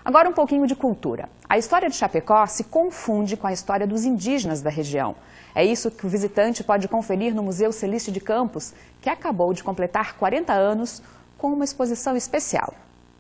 Agora um pouquinho de cultura. A história de Chapecó se confunde com a história dos indígenas da região. É isso que o visitante pode conferir no Museu Celiste de Campos, que acabou de completar 40 anos com uma exposição especial.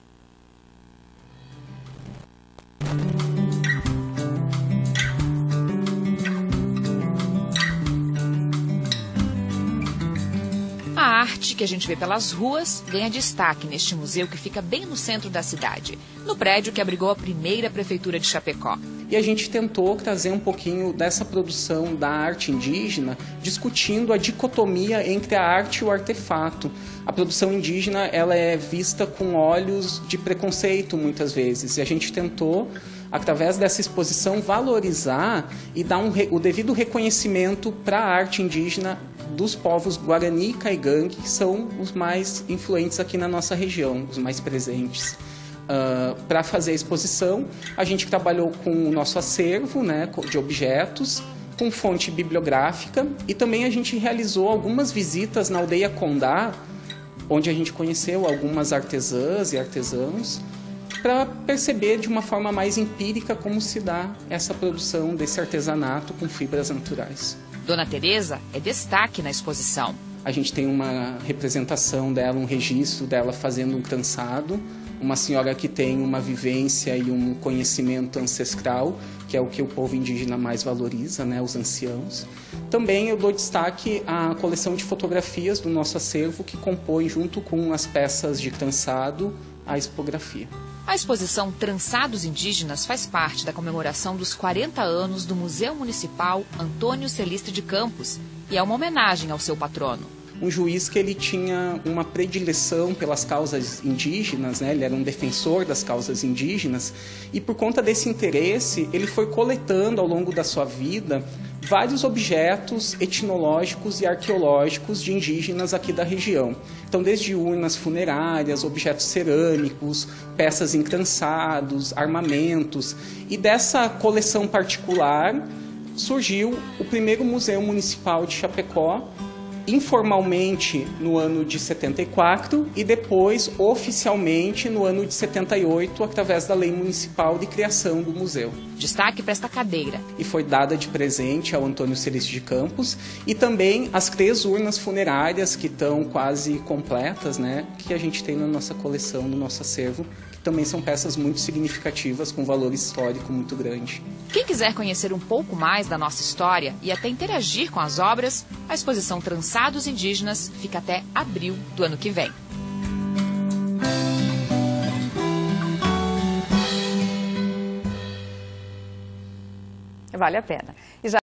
A arte que a gente vê pelas ruas ganha destaque neste museu que fica bem no centro da cidade, no prédio que abrigou a primeira prefeitura de Chapecó. E a gente tentou trazer um pouquinho dessa produção da arte indígena, discutindo a dicotomia entre a arte e o artefato. A produção indígena ela é vista com olhos de preconceito muitas vezes, e a gente tentou, através dessa exposição, valorizar e dar o devido reconhecimento para a arte indígena dos povos Guarani e Caigangue, que são os mais influentes aqui na nossa região, os mais presentes. Para fazer a exposição, a gente trabalhou com o nosso acervo, né, de objetos, com fonte bibliográfica, e também a gente realizou algumas visitas na aldeia Condá, onde a gente conheceu algumas artesãs e artesãos, para perceber de uma forma mais empírica como se dá essa produção desse artesanato com fibras naturais. Dona Teresa é destaque na exposição. A gente tem uma representação dela, um registro dela fazendo um trançado, uma senhora que tem uma vivência e um conhecimento ancestral, que é o que o povo indígena mais valoriza, né, os anciãos. Também eu dou destaque à coleção de fotografias do nosso acervo, que compõe, junto com as peças de trançado, a expografia. A exposição Trançados Indígenas faz parte da comemoração dos 40 anos do Museu Municipal Antônio Celiste de Campos e é uma homenagem ao seu patrono. Um juiz que ele tinha uma predileção pelas causas indígenas, né? Ele era um defensor das causas indígenas, e por conta desse interesse ele foi coletando ao longo da sua vida vários objetos etnológicos e arqueológicos de indígenas aqui da região. Então, desde urnas funerárias, objetos cerâmicos, peças em trançados, armamentos. E dessa coleção particular surgiu o primeiro Museu Municipal de Chapecó, informalmente no ano de 74 e depois oficialmente no ano de 78, através da Lei Municipal de Criação do Museu. Destaque para esta cadeira. E foi dada de presente ao Antônio Celiste de Campos, e também as 3 urnas funerárias que estão quase completas, né, que a gente tem na nossa coleção, no nosso acervo, que também são peças muito significativas, com valor histórico muito grande. Quem quiser conhecer um pouco mais da nossa história e até interagir com as obras, a exposição Trançados Indígenas fica até abril do ano que vem. Vale a pena.